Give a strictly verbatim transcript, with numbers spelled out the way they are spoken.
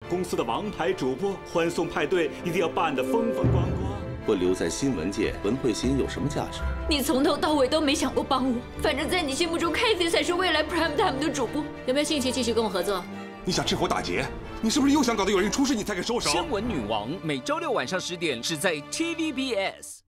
公司的王牌主播，欢送派对一定要办得风风光光。 我留在新闻界，文慧欣有什么价值？ 你从头到尾都没想过帮我，反正在你心目中 Kathy 才是未来 Prime Time 的主播，有没有兴趣继续跟我合作？ 你想吃火打劫？你是不是又想搞得有人出事你才肯收手？ 新闻女王每周六晚上十点只在 T V B S。